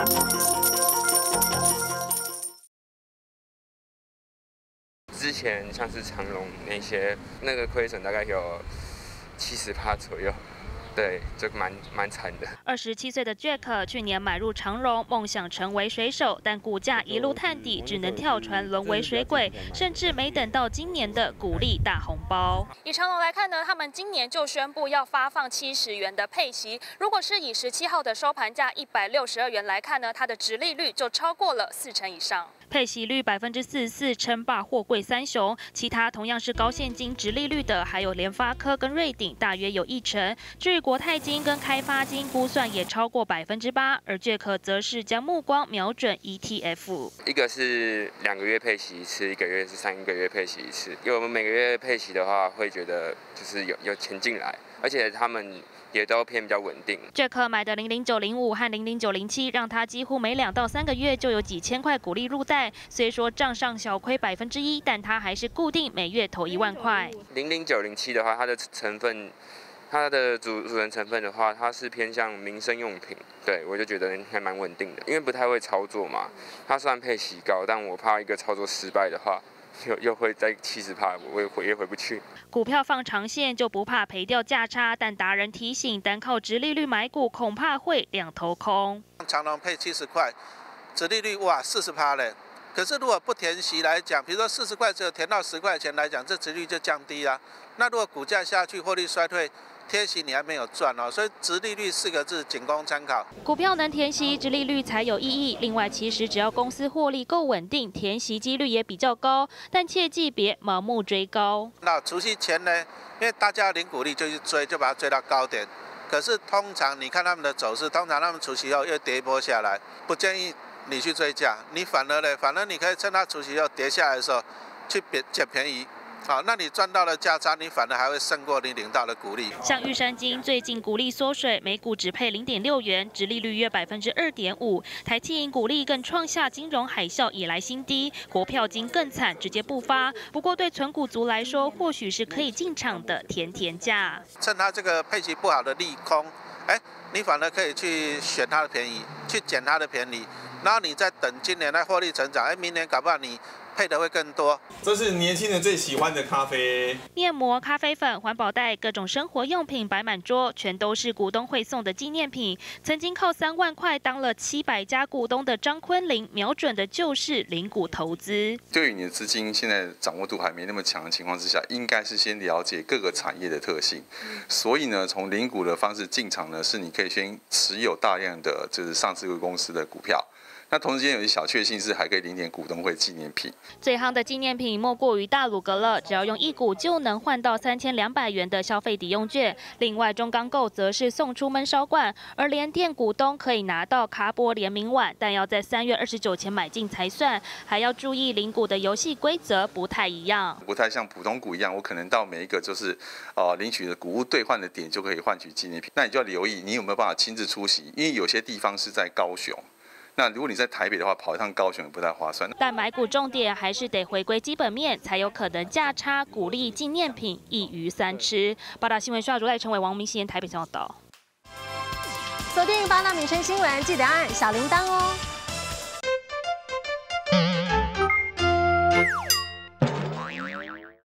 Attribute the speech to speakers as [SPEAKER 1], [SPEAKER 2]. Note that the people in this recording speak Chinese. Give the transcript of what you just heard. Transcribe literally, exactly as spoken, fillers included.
[SPEAKER 1] 之前像是长荣那些，那个亏损大概有七十趴左右。 对，就蛮蛮惨的。
[SPEAKER 2] 二十七岁的 Jack 去年买入长荣，梦想成为水手，但股价一路探底，只能跳船沦为水鬼，甚至没等到今年的股利大红包。以长荣来看呢，他们今年就宣布要发放七十元的配息。如果是以十七号的收盘价一百六十二元来看呢，它的殖利率就超过了四成以上。 配息率百分之四十四，称霸货柜三雄。其他同样是高现金、殖利率的，还有联发科跟瑞鼎，大约有一成。至于国泰金跟开发金，估算也超过百分之八。而Jack则是将目光瞄准 E T F，
[SPEAKER 1] 一个是两个月配息一次，一个月是三个月配息一次。因为我们每个月配息的话，会觉得就是有有钱进来，而且他们 也都偏比较稳定。
[SPEAKER 2] Jack 买的零零九零五和零零九零七，让他几乎每两到三个月就有几千块股利入袋。虽说账上小亏百分之一，但他还是固定每月投一万块。
[SPEAKER 1] 零零九零七的话，它的成分，它的组组成成分的话，它是偏向民生用品。对我就觉得还蛮稳定的，因为不太会操作嘛。它虽然配息高，但我怕一个操作失败的话， 又又会在七十趴，我也回也回不去。
[SPEAKER 2] 股票放长线就不怕赔掉价差，但达人提醒，单靠殖利率买股恐怕会两头空。
[SPEAKER 3] 长荣配七十块，殖利率哇四十趴嘞。可是如果不填息来讲，比如说四十块只有填到十块钱来讲，这殖利率就降低啦。那如果股价下去，获利衰退， 贴息你还没有赚哦，所以殖利率四个字仅供参考。
[SPEAKER 2] 股票能填息，殖利率才有意义。另外，其实只要公司获利够稳定，填息几率也比较高。但切记别盲目追高。
[SPEAKER 3] 那除息前呢，因为大家领股利就去追，就把它追到高点。可是通常你看他们的走势，通常他们除息后又跌一波下来，不建议你去追价，你反而呢，反而你可以趁它除息后跌下来的时候去捡便宜。 好，那你赚到了价差，你反而还会胜过你领到的股利。
[SPEAKER 2] 像玉山金最近股利缩水，每股只配零点六元，殖利率约百分之二点五。台企银股利更创下金融海啸以来新低，国票金更惨，直接不发。不过对存股族来说，或许是可以进场的甜甜价。
[SPEAKER 3] 趁它这个配息不好的利空，哎，你反而可以去选它的便宜，去捡它的便宜，然后你再等今年的获利成长，哎，明年搞不好你 配的会更多，
[SPEAKER 4] 这是年轻人最喜欢的咖啡。
[SPEAKER 2] 面膜、咖啡粉、环保袋，各种生活用品摆满桌，全都是股东会送的纪念品。曾经靠三万块当了七百家股东的张昆凌，瞄准的就是零股投资。
[SPEAKER 5] 对于你的资金现在掌握度还没那么强的情况之下，应该是先了解各个产业的特性。所以呢，从零股的方式进场呢，是你可以先持有大量的就是上市公司的股票。 那同时间有一些小确幸是还可以领点股东会纪念品。
[SPEAKER 2] 最夯的纪念品莫过于大鲁阁了，只要用一股就能换到三千两百元的消费抵用券。另外中钢构则是送出焖烧罐，而联电股东可以拿到卡波联名碗，但要在三月二十九前买进才算。还要注意领股的游戏规则不太一样，
[SPEAKER 5] 不太像普通股一样，我可能到每一个就是呃领取的股物兑换的点就可以换取纪念品。那你就要留意你有没有办法亲自出席，因为有些地方是在高雄。 那如果你在台北的话，跑一趟高雄也不太划算。
[SPEAKER 2] 但买股重点还是得回归基本面，才有可能价差、股利、纪念品一鱼三吃。八大新闻需要主赖成为王明熙台北报道。
[SPEAKER 6] 锁定八大民生新闻，记得按小铃铛哦。